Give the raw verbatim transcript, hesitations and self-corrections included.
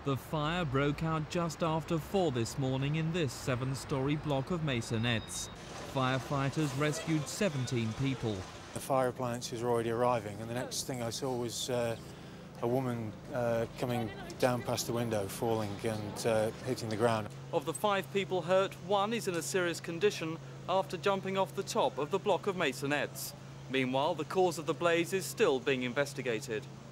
The fire broke out just after four this morning in this seven-storey block of masonettes. Firefighters rescued seventeen people. The fire appliances were already arriving, and the next thing I saw was uh, a woman uh, coming down past the window, falling and uh, hitting the ground. Of the five people hurt, one is in a serious condition after jumping off the top of the block of masonettes. Meanwhile, the cause of the blaze is still being investigated.